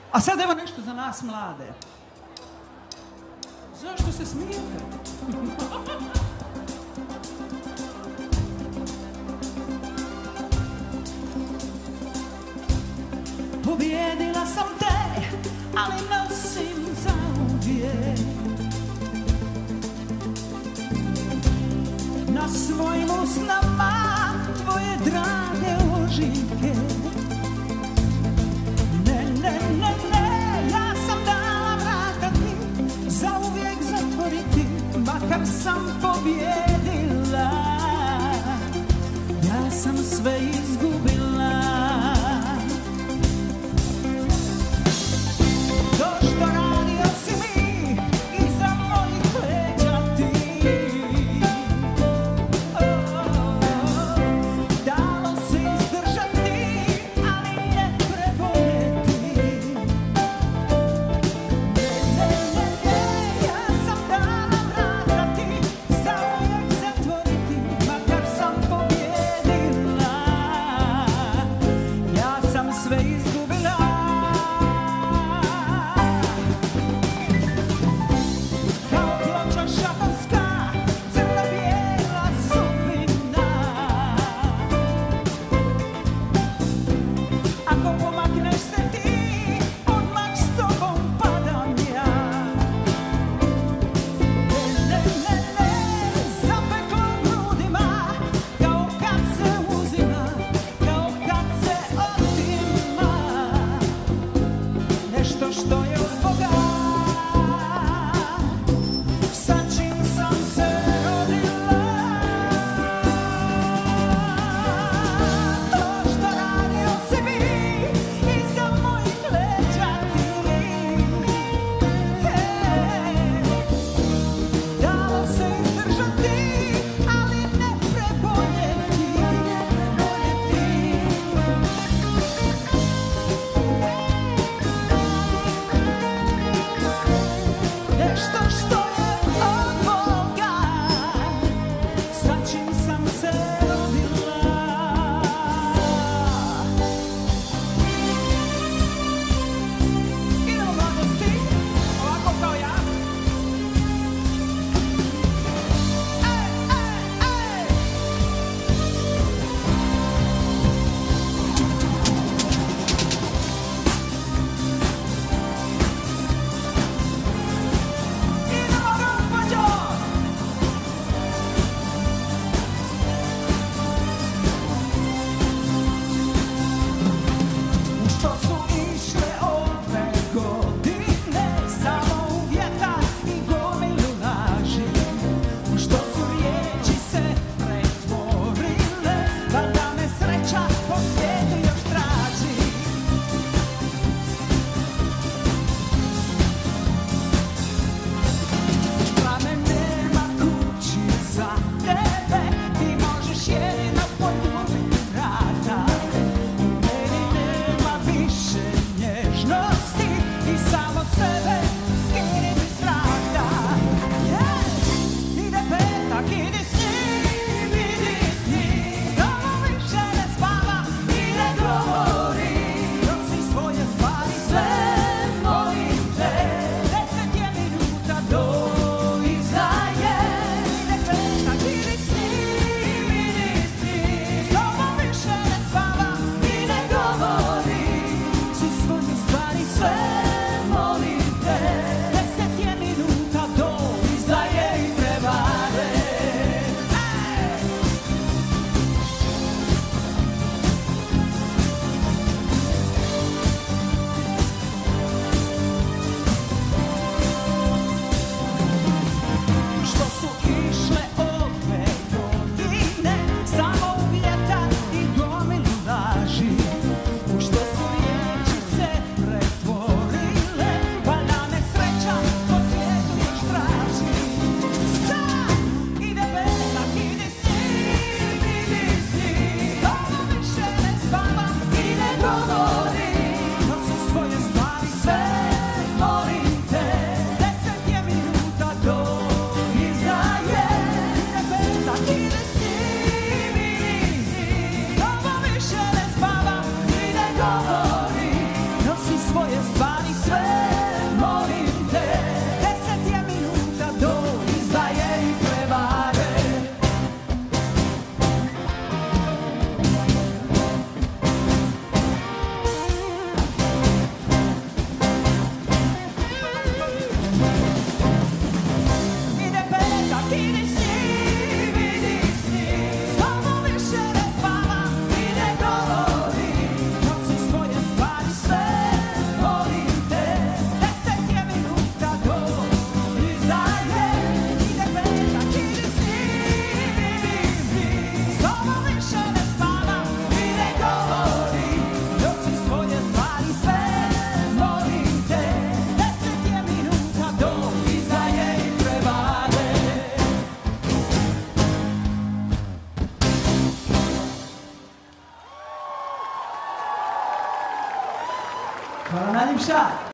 A sad evo nešto za nas mlade. Zašto se smijete? Pobijedila sam te, ali nosim zauvijek na svojim usnama tvoje drage ožiljke. Ne, ne, ne, ne, ja sam dala vrata ti, zauvijek zatvoriti, makar sam pobjedila, ja sam sve izgubila. To što radio si mi iza mojih leđa ti, dalo se izdržati, ali ne preboljeti. Ne, ne, ne, ne, ja sam dala vrata ti, zauvijek zatvoriti, makar sam pobjedila, ja sam sve izgubila. Što je od Boga, sa čim sam se rodila. To što radio si mi iza mojih leđa ti, dalo se izdržati, ali ne preboljeti. Nešto što je od Boga, sa čim sam se rodila. Idemo mladosti, ovako kao ja. Sve molim te. Hvala najljepša.